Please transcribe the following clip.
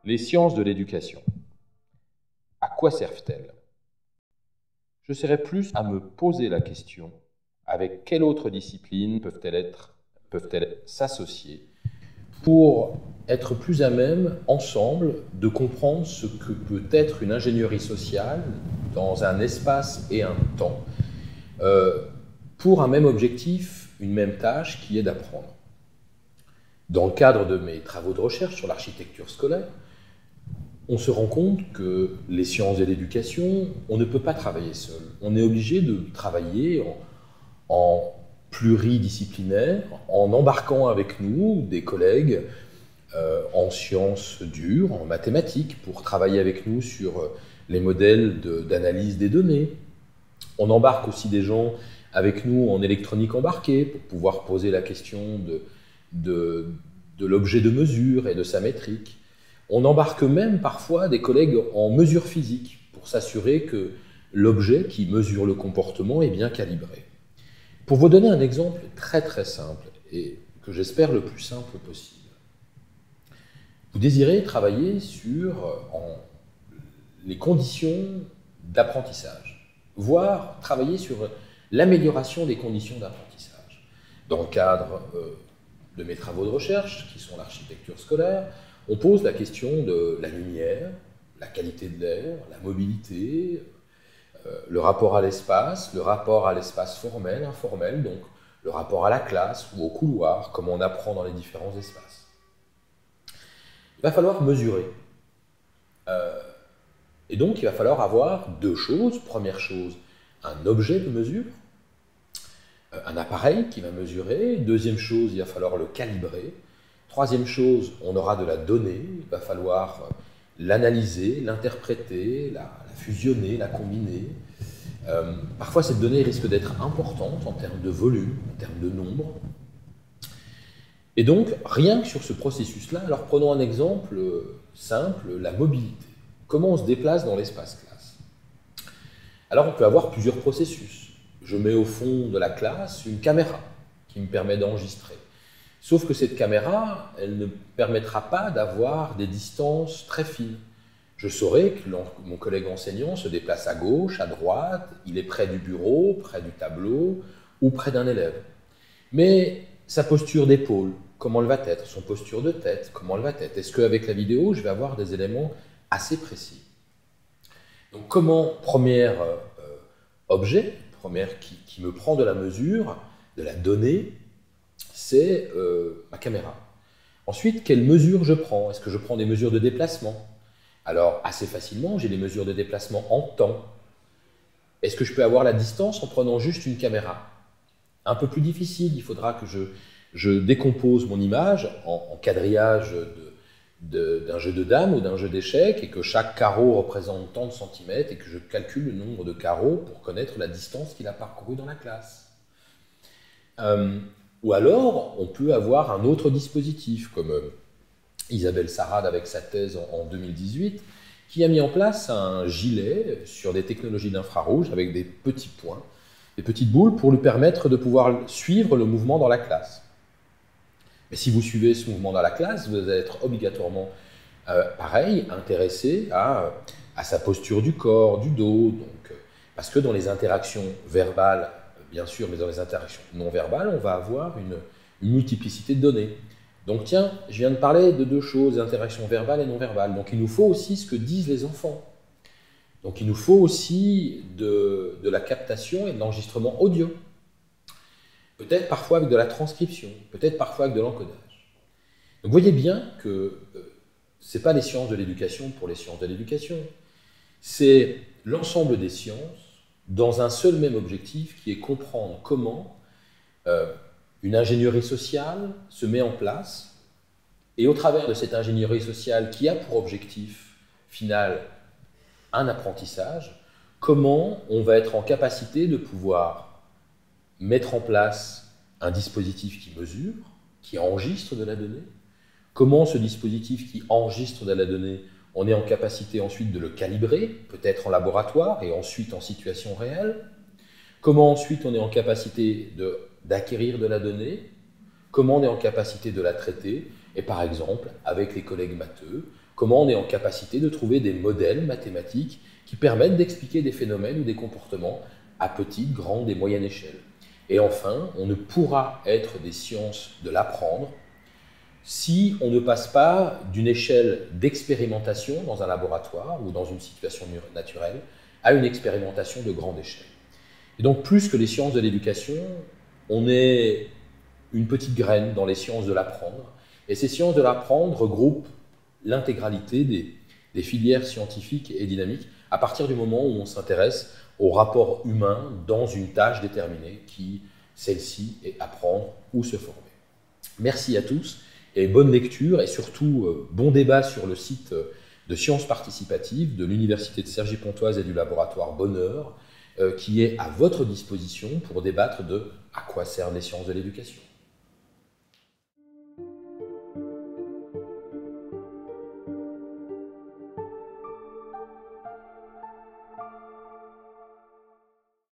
Les sciences de l'éducation. À quoi servent-elles? Je serais plus à me poser la question, avec quelle autre discipline peuvent-elles s'associer pour être plus à même, ensemble, de comprendre ce que peut être une ingénierie sociale dans un espace et un temps, pour un même objectif, une même tâche qui est d'apprendre. Dans le cadre de mes travaux de recherche sur l'architecture scolaire, on se rend compte que les sciences de l'éducation, on ne peut pas travailler seul. On est obligé de travailler en pluridisciplinaire, en embarquant avec nous des collègues en sciences dures, en mathématiques, pour travailler avec nous sur les modèles d'analyse des données. On embarque aussi des gens avec nous en électronique embarquée pour pouvoir poser la question de l'objet de mesure et de sa métrique. On embarque même parfois des collègues en mesure physique pour s'assurer que l'objet qui mesure le comportement est bien calibré. Pour vous donner un exemple très très simple et que j'espère le plus simple possible, vous désirez travailler sur les conditions d'apprentissage, voire travailler sur l'amélioration des conditions d'apprentissage. Dans le cadre de mes travaux de recherche, qui sont l'architecture scolaire, on pose la question de la lumière, la qualité de l'air, la mobilité, le rapport à l'espace formel, informel, donc le rapport à la classe ou au couloir, comme on apprend dans les différents espaces. Il va falloir mesurer. Et donc, il va falloir avoir deux choses. Première chose, un objet de mesure, un appareil qui va mesurer. Deuxième chose, il va falloir le calibrer. Troisième chose, on aura de la donnée, il va falloir l'analyser, l'interpréter, la fusionner, la combiner. Parfois, cette donnée risque d'être importante en termes de volume, en termes de nombre. Et donc, rien que sur ce processus-là, alors prenons un exemple simple, la mobilité. Comment on se déplace dans l'espace classe? Alors, on peut avoir plusieurs processus. Je mets au fond de la classe une caméra qui me permet d'enregistrer. Sauf que cette caméra, elle ne permettra pas d'avoir des distances très fines. Je saurai que mon collègue enseignant se déplace à gauche, à droite, il est près du bureau, près du tableau ou près d'un élève. Mais sa posture d'épaule, comment elle va être? Son posture de tête, comment elle va être? Est-ce qu'avec la vidéo, je vais avoir des éléments assez précis? Donc comment, premier objet, qui me prend de la mesure, de la donnée, c'est ma caméra. Ensuite, quelles mesures je prends? Est-ce que je prends des mesures de déplacement? Alors, assez facilement, j'ai des mesures de déplacement en temps. Est-ce que je peux avoir la distance en prenant juste une caméra? Un peu plus difficile, il faudra que je décompose mon image en quadrillage d'un jeu de dames ou d'un jeu d'échecs et que chaque carreau représente tant de centimètres et que je calcule le nombre de carreaux pour connaître la distance qu'il a parcouru dans la classe. Ou alors, on peut avoir un autre dispositif, comme Isabelle Sarrad avec sa thèse en 2018, qui a mis en place un gilet sur des technologies d'infrarouge avec des petits points, des petites boules pour lui permettre de pouvoir suivre le mouvement dans la classe. Mais si vous suivez ce mouvement dans la classe, vous allez être obligatoirement, pareil, intéressé à sa posture du corps, du dos, parce que dans les interactions verbales, bien sûr, mais dans les interactions non verbales, on va avoir une multiplicité de données. Donc tiens, je viens de parler de deux choses, interactions verbales et non verbales. Donc il nous faut aussi ce que disent les enfants. Donc il nous faut aussi de la captation et de l'enregistrement audio. Peut-être parfois avec de la transcription, peut-être parfois avec de l'encodage. Donc vous voyez bien que ce n'est pas les sciences de l'éducation pour les sciences de l'éducation. C'est l'ensemble des sciences dans un seul même objectif qui est comprendre comment une ingénierie sociale se met en place et au travers de cette ingénierie sociale qui a pour objectif final un apprentissage, comment on va être en capacité de pouvoir mettre en place un dispositif qui mesure, qui enregistre de la donnée, comment ce dispositif qui enregistre de la donnée, on est en capacité ensuite de le calibrer, peut-être en laboratoire et ensuite en situation réelle, comment ensuite on est en capacité d'acquérir de la donnée, comment on est en capacité de la traiter, et par exemple, avec les collègues matheux, comment on est en capacité de trouver des modèles mathématiques qui permettent d'expliquer des phénomènes ou des comportements à petite, grande et moyenne échelle. Et enfin, on ne pourra être des sciences de l'apprendre si on ne passe pas d'une échelle d'expérimentation dans un laboratoire ou dans une situation naturelle à une expérimentation de grande échelle. Et donc, plus que les sciences de l'éducation, on est une petite graine dans les sciences de l'apprendre. Et ces sciences de l'apprendre regroupent l'intégralité des filières scientifiques et dynamiques à partir du moment où on s'intéresse au rapport humain dans une tâche déterminée qui, celle-ci, est apprendre ou se former. Merci à tous et bonne lecture et surtout bon débat sur le site de sciences participatives de l'Université de Cergy-Pontoise et du laboratoire Bonheur qui est à votre disposition pour débattre de à quoi servent les sciences de l'éducation.